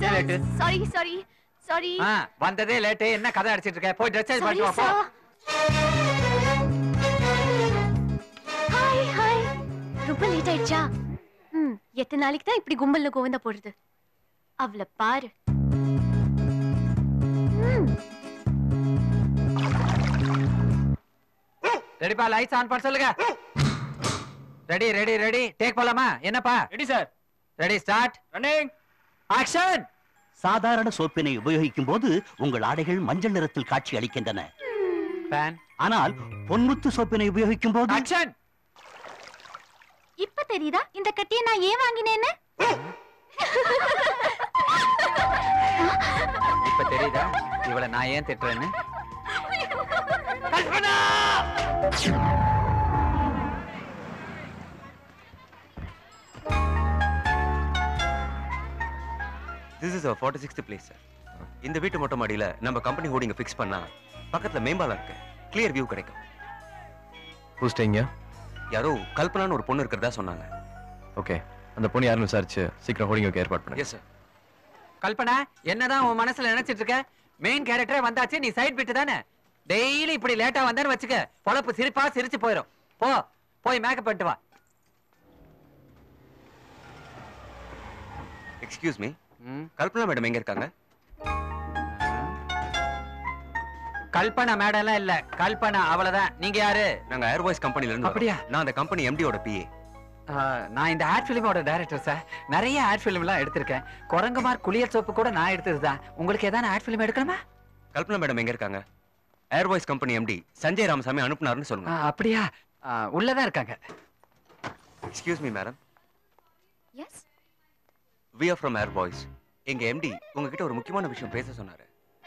Sorry வந்ததே late. என்ன கதை அடிச்சிட்டு இருக்க? போய் ட்ரெஸ் சேஞ்ச் பண்ணிட்டு வா போ. ஹாய் ரொம்ப லேட் ஆயிடுச்சா? எத்தனை நாளைக்கு தான் இப்படி கும்பல்ல கோவந்தா போடுறது? அவளை பாரு. ரெடிப்பா, லைட்ஸ் ஆன் பண்ண சொல்லுங்க. ரெடி டேக் போலாமா? என்னப்பா? Ready sir. Ready start. Running action. சாதாரண சோப்பினை உபயோகிக்கும் போது உங்கள் ஆடைகள் மஞ்சள் நிறத்தில் காட்சி அளிக்கின்றன. ஆனால் பொன்முத்து சோப்பினை உபயோகிக்கும் போது ஆக்ஷன். இப்ப தெரியுதா இந்த கட்டியை நான் ஏன் வாங்கினேன்னு? இப்ப தெரியுதா இவளை நான் ஏன் திட்டுறேன்னு? This is our 46th place, sir. இந்த வீட்டு மொட்டை மாடியில நம்ம கம்பெனி ஹோர்டிங்க ஃபிக்ஸ் பண்ணா பக்கத்துல மேம்பாலம் இருக்கு. கிளியர் வியூ கிடைக்கும். Who's staying here? யாரோ கல்பனான்னு ஒரு பொண்ணு இருக்கிறதா சொன்னாங்க. ஓகே, அந்த பொண்ணு யாருன்னு விசாரிச்சு சீக்கிரம் ஹோர்டிங்க ஏற்பாடு பண்ணுங்க. Yes sir. கல்பனா, என்னதான் உன் மனசுல நினைச்சிட்டு இருக்க? மெயின் கேரக்டரே வந்தாச்சு, நீ சைடு பிட்டு தானே. டெய்லி இப்படி லேட்டா வந்தான்னு வச்சுக்க, பொழப்பு சிரிப்பா சிரிச்சு போயிடும். போய் மேக்கப் பண்ணிட்டு வா. எக்ஸ்கியூஸ் மீ, கல்பனா மேடம் எங்க இருக்காங்க? கல்பனா மேடம் எல்லாம் இல்ல, கல்பனா அவ்வளவுதான். நீங்க யாரு? நாங்க ஏர் வாய்ஸ் கம்பெனில இருந்து. அப்படியா? நான் அந்த கம்பெனி எம்டியோட பிஏ. நான் இந்த ஆட் பிலிமோட டைரக்டர் சார். நிறைய ஆட் பிலிம் எல்லாம் எடுத்திருக்கேன். குரங்குமார் குளியல் சோப்பு கூட நான் எடுத்ததுதான். உங்களுக்கு ஏதாவது ஆட் பிலிம் எடுக்கணுமா? கல்பனா மேடம் எங்க இருக்காங்க? Air Voice company MD Sanjay Ramasamy அனுப்புனாருன்னு சொல்லுங்க. அப்படியா? உள்ளதான் இருக்காங்க. Excuse me madam. Yes, we are from Air Boys. எங்க எம்டி உங்ககிட்ட ஒரு முக்கியமான விஷயம் பேச சொன்னாரு.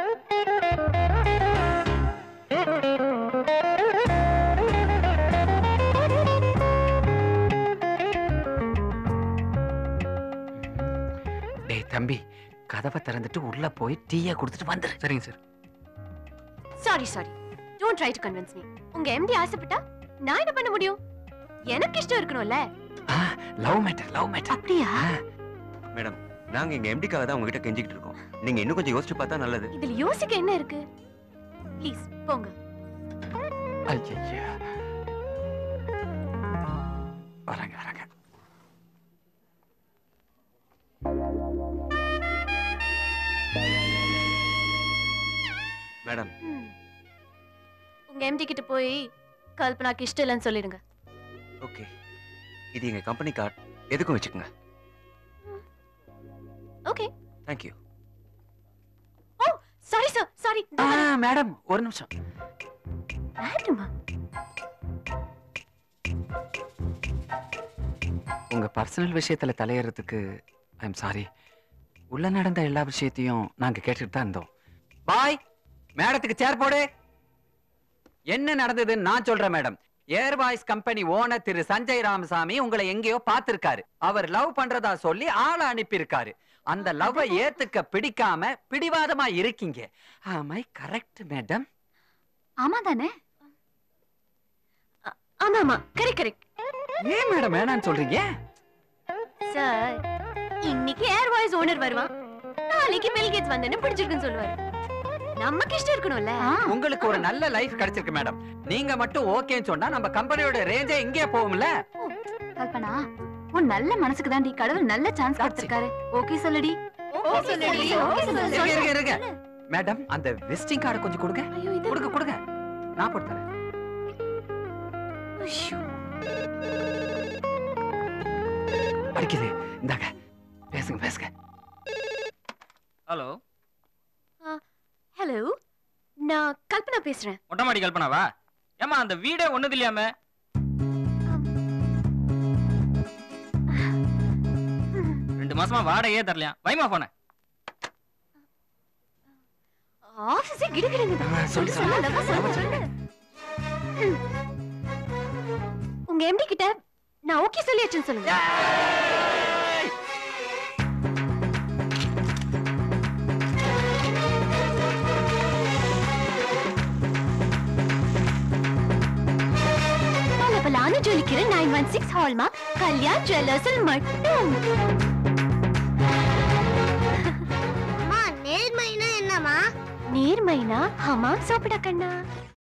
டேய் தம்பி, கதவை திறந்துட்டு உள்ள போய் டீயை குடிச்சிட்டு வந்துரு. சரிங்க sir. Sorry don't try to convince me. உங்க எம்டி ஆசைப்பட்டா நான் என்ன பண்ண முடியும்? எனக்கு இஷ்டம் இருக்கணும்ல. Love matter. அப்படியா? மேடம், நாங்க எங்க எம்டிக்காக தான் உங்ககிட்ட கெஞ்சிக்கிட்டு இருக்கோம். நீங்க இன்னும் கொஞ்சம் யோசிச்சு பார்த்தா நல்லது. இதுல யோசிக்க என்ன இருக்கு? ப்ளீஸ் போங்க. ஐயா, வராங்க. மேடம், உங்க எம்டி கிட்ட போய் கல்பனாக்கு இஷ்டம் இல்லைன்னு சொல்லிடுங்க. ஓகே, இது எங்க கம்பெனி கார்டு, எதுக்கும் வச்சுக்கோங்க. Okay, thank you. Oh sorry sir, sorry madam ஒரு நிமிஷம். மேடமா? உங்க பர்சனல் விஷயத்துல தலையறதுக்கு ஐ எம் சாரி. உள்ள நடந்த எல்லா விஷயத்தையும் நாங்க கேட்டுட்டு தான் இருந்தோம். பாய், மேடத்துக்கு சேர் போடு. என்ன நடந்ததுன்னு நான் சொல்றேன் madam. Air Voice company owner Thiru Sanjay Ramasamy உங்களை எங்கேயோ பார்த்திருக்காரு. அவர் லவ் பண்றதா சொல்லி ஆளை அனுப்பியிருக்காரு. அந்த லவ்வை ஏத்துக்க பிடிக்காம பிடிவாதமா இருக்கீங்க. ஆமை கரெக்ட் மேடம்? ஆமா தானே? ஆமா கரெக்ட். ஏன் மேடம் வேணான்னு சொல்றீங்க? சார், இன்னைக்கு ஏர் வாய்ஸ் ஓனர் வருவான், நாளைக்கு பில் கேட்ஸ் வந்தேன்னு பிடிச்சிருக்குன்னு சொல்லுவாரு. நமக்கு இஷ்டம் இருக்கணும்ல. உங்களுக்கு ஒரு நல்ல லைஃப் கிடைச்சிருக்கு மேடம். நீங்க மட்டும் ஓகேன்னு சொன்னா நம்ம கம்பெனியோட ரேஞ்சே இங்கே போகும்ல. கல்பனா, உன் நல்ல மனசுக்கு தாண்டி கடவுள் நல்ல சான்ஸ் கொடுத்திருக்காரு. ஓகே சொல்லுடி. இருங்க மேடம், அந்த விசிட்டிங் கார்டை கொஞ்சம் கொடுங்க. கொடுங்க, நான் போட்டு தரேன். அடிக்குது, இந்தாங்க பேசுங்க. ஹலோ. ஹலோ, நான் கல்பனா பேசுறேன். மொட்டமாடி கல்பனாவா? ஏமா அந்த வீடே ஒண்ணுது இல்லையாமே? ரெண்டு மாசமா வாடகையே தரலையா? வைமா போன ஆபீஸே கிடுகிடுங்க. சொல்லு. உங்க எம்டி கிட்ட நான் ஓகே சொல்லியாச்சுன்னு சொல்லுங்க. பலபலான ஜொலிக்கிற 916 ஹால்மார்க் கல்யாண் ஜுவல்லர்ஸில் மட்டும். అయినా హమాం సోపుడా కన్నా